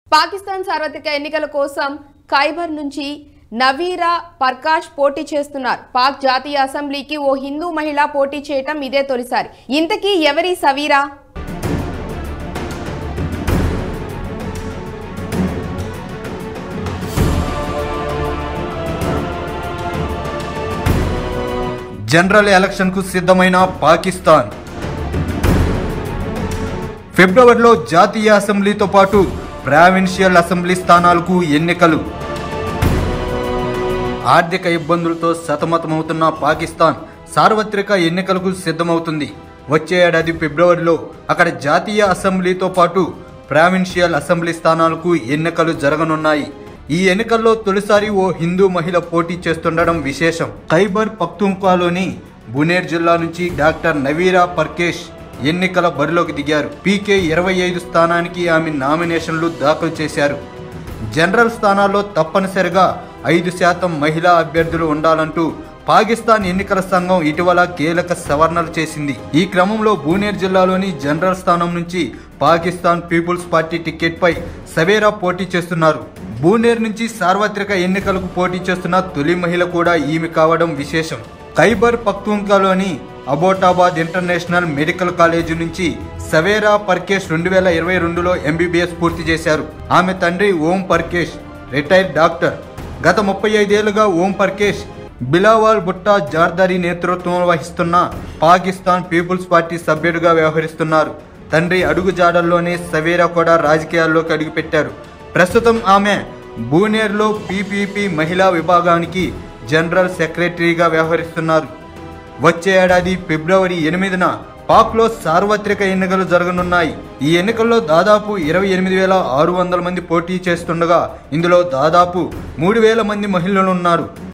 పాకిస్తాన్ సార్వత్రిక ఎన్నికల కోసం ఖైబర్ నుంచి నవీరా పర్కాష్ పోటీ చేస్తున్నారు. పాక్ జాతీయ అసెంబ్లీకి ఓ హిందూ మహిళ పోటీ చేయటం ఇదే తొలిసారి. ఇంతకీ ఎవరి సవీరా? జనరల్ ఎలక్షన్ కు సిద్ధమైన పాకిస్తాన్ ఫిబ్రవరిలో జాతీయ అసెంబ్లీతో పాటు ప్రావిన్షియల్ అసెంబ్లీ స్థానాలకు ఎన్నికలు. ఆర్థిక ఇబ్బందులతో సతమతమవుతున్న పాకిస్తాన్ సార్వత్రిక ఎన్నికలకు సిద్ధమవుతుంది. వచ్చే ఏడాది ఫిబ్రవరిలో అక్కడ జాతీయ అసెంబ్లీతో పాటు ప్రావిన్షియల్ అసెంబ్లీ స్థానాలకు ఎన్నికలు జరగనున్నాయి. ఈ ఎన్నికల్లో తొలిసారి ఓ హిందూ మహిళ పోటీ చేస్తుండడం విశేషం. ఖైబర్ పఖ్తూన్ఖ్వాలోని బునేర్ జిల్లా నుంచి డాక్టర్ నవీరా పర్కేష్ ఎన్నికల బరిలోకి దిగారు. పీకే 25 స్థానానికి ఆమె నామినేషన్లు దాఖలు చేశారు. జనరల్ స్థానాల్లో తప్పనిసరిగా 5% మహిళా అభ్యర్థులు ఉండాలంటూ పాకిస్తాన్ ఎన్నికల సంఘం ఇటీవల కీలక సవరణలు చేసింది. ఈ క్రమంలో బునేర్ జిల్లాలోని జనరల్ స్థానం నుంచి పాకిస్తాన్ పీపుల్స్ పార్టీ టికెట్ పై సవేరా పోటీ చేస్తున్నారు. బునేర్ నుంచి సార్వత్రిక ఎన్నికలకు పోటీ చేస్తున్న తొలి మహిళ కూడా ఈమె కావడం విశేషం. ఖైబర్ పఖ్తూన్ఖ్వాలోని అబోటాబాద్ ఇంటర్నేషనల్ మెడికల్ కాలేజీ నుంచి సవేరా పర్కేష్ 2022లో MBBS పూర్తి చేశారు. ఆమె తండ్రి ఓం పర్కేష్ రిటైర్డ్ డాక్టర్. గత 35 ఏళ్లుగా ఓం పర్కేష్ బిలావల్ భుట్టా జార్దారీ నేతృత్వం వహిస్తున్న పాకిస్తాన్ పీపుల్స్ పార్టీ సభ్యుడిగా వ్యవహరిస్తున్నారు. తండ్రి అడుగు జాడల్లోనే సవేరా కూడా రాజకీయాల్లోకి అడుగుపెట్టారు. ప్రస్తుతం ఆమె బునేర్లో PPP మహిళా విభాగానికి జనరల్ సెక్రటరీగా వ్యవహరిస్తున్నారు. వచ్చే ఏడాది ఫిబ్రవరి 8న పాక్లో సార్వత్రిక ఎన్నికలు జరగనున్నాయి. ఈ ఎన్నికల్లో దాదాపు 28,600 మంది పోటీ చేస్తుండగా ఇందులో దాదాపు 3,000 మంది మహిళలు ఉన్నారు.